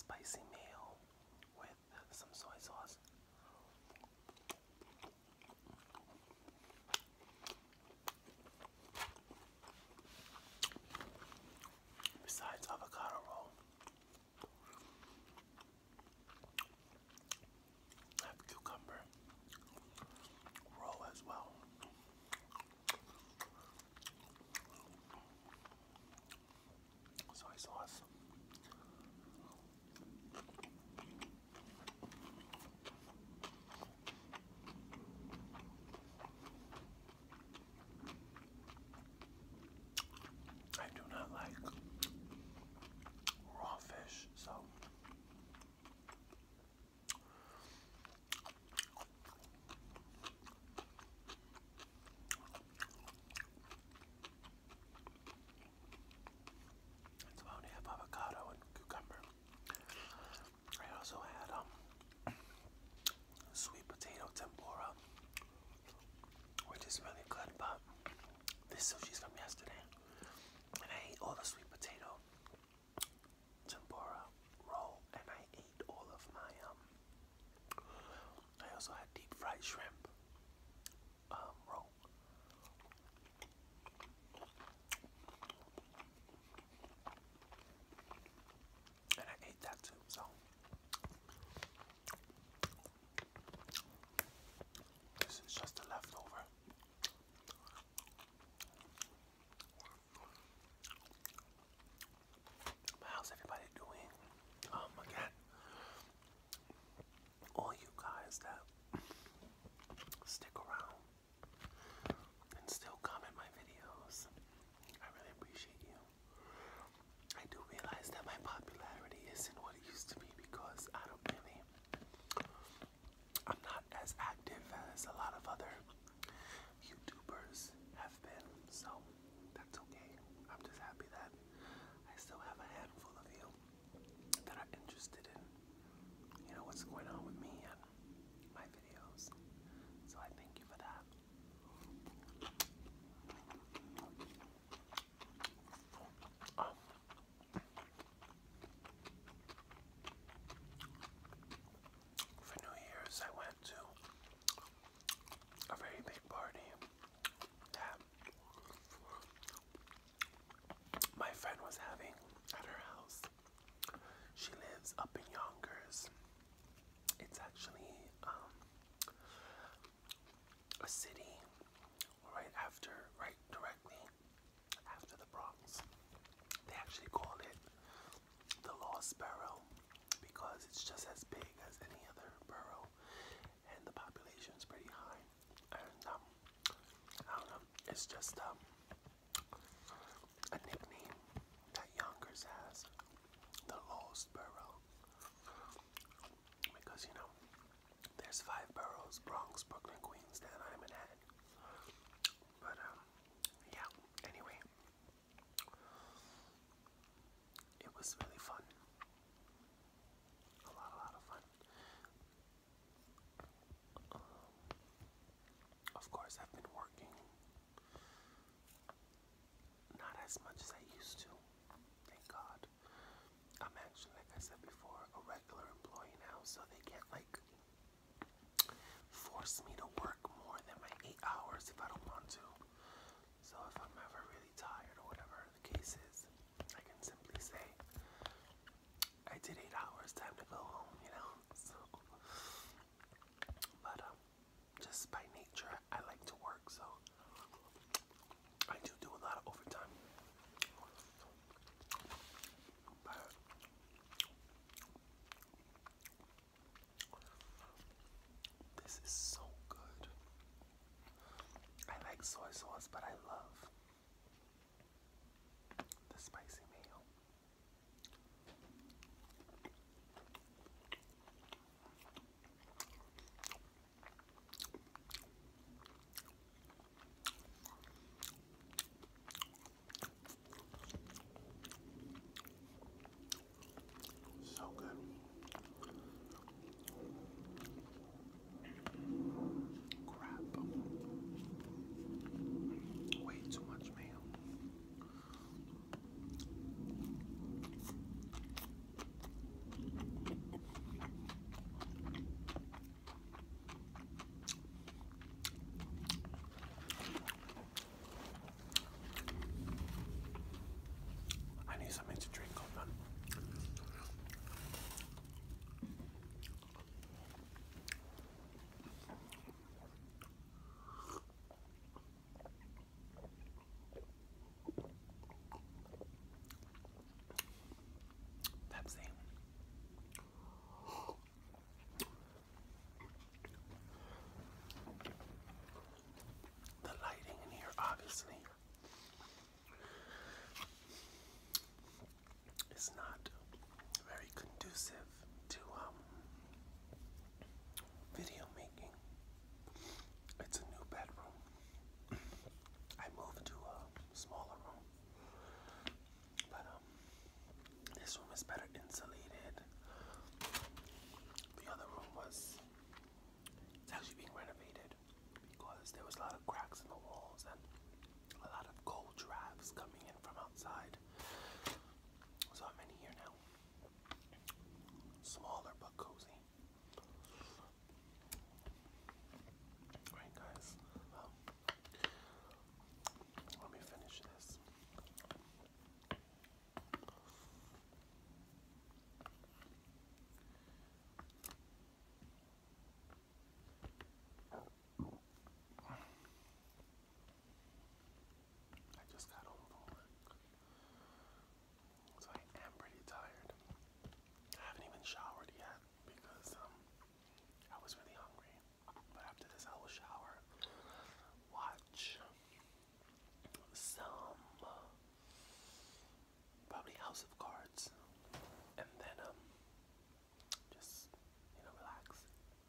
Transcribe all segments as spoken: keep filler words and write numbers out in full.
spicy meal with some soy sauce. Besides avocado roll, I have cucumber roll as well. Soy sauce. I do not like raw fish, so so I only have avocado and cucumber. I also had um sweet potato tempura, which is really good, but this sushi's from yesterday, and I ate all the sweet potato tempura roll, and I ate all of my um. I also had deep fried shrimp um roll. And I ate that too, so this is just a leftover. How's everybody doing? Um, again, all you guys that stick around and still comment my videos, I really appreciate you. I do realize that my popularity isn't what it used to be because I don't really, I'm not as active as a lot of other YouTubers have been, so that's okay. I'm just happy that I still have a handful of you that are interested in, you know, what's going on with me and my videos. So I thank you for that. Um, for New Year's, I went to a very big party that my friend was having at her house. She lives up in Yonkers. It's actually um, a city right after, right directly after the Bronx. They actually call it the Lost Borough because it's just as big as any other borough, and the population's pretty high. And um, I don't know, it's just um, a nickname that Yonkers has, the Lost Borough, because you know there's five boroughs: Bronx, Brooklyn, Queens, Staten Island, Manhattan. But um, yeah. Anyway, it was really fun. A lot, a lot of fun. Um, of course, I've been working not as much as I used to. Thank God. I'm actually, like I said before, a regular employee now, so they can't like force me to work more than my eight hours if I don't want to. So if I'm ever really tired or whatever the case is, I can simply say, I did eight hours, time to go home, you know? So, but um, just by nature, I like to work, so I do do a lot of overtime. But this is so good. I like soy sauce, but I love the spicy mayo. fancy. The lighting in here, obviously, is not very conducive to um, video making. It's a new bedroom. I moved to a smaller room, but um, this room is better insulated. The other room was, it's actually being renovated because there was a lot of cracks in the walls and a lot of cold drafts coming in from outside. So I'm in here now. Smaller but cozy. Alright guys, um, let me finish this. I just got home from work, so I am pretty tired. I haven't even showered yet because um, I was really hungry. But after this, I will shower, watch some uh, probably House of Cards, and then um, just you know relax.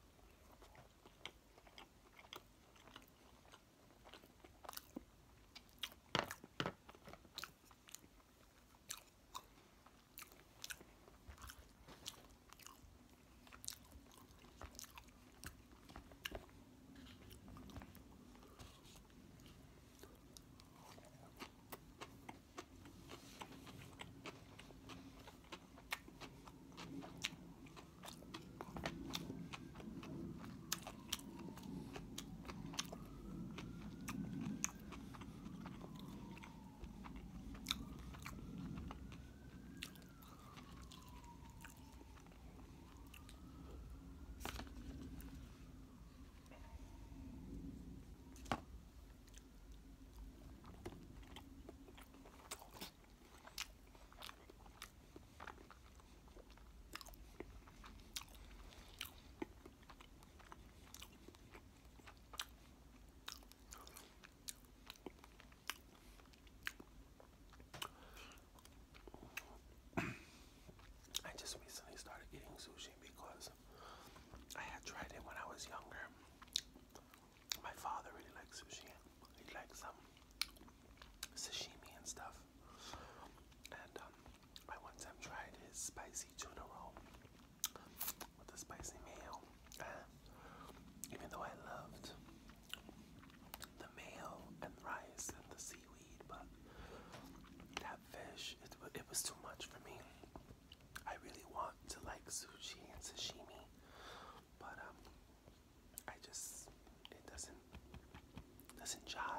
I just recently started eating sushi because I had tried it when I was younger. My father really likes sushi. He likes um sashimi and stuff. And um, I one time tried his spicy tuna roll with the spicy mayo. And even though I loved the mayo and rice and the seaweed, but that fish, it, it was too much for me. I really want to like sushi and sashimi, but um, I just, it doesn't, doesn't jive.